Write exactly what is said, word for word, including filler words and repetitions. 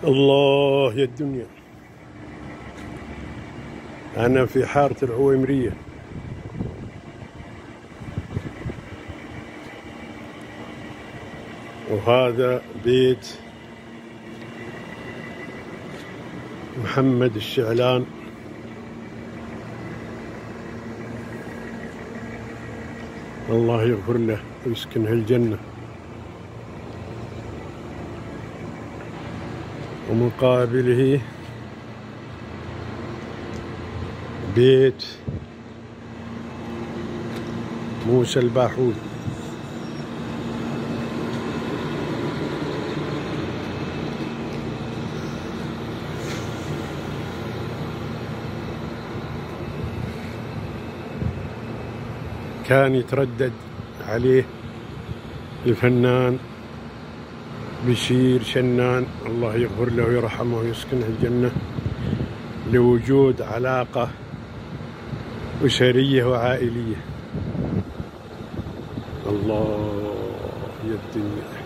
الله يا الدنيا. أنا في حارة العويمرية، وهذا بيت محمد الشعلان، الله يغفر له ويسكنه الجنة. ومقابله بيت موسى الباحوث. كان يتردد عليه الفنان بشير شنان، الله يغفر له ويرحمه ويسكنه الجنة، لوجود علاقة أسرية وعائلية. الله يا الدنيا.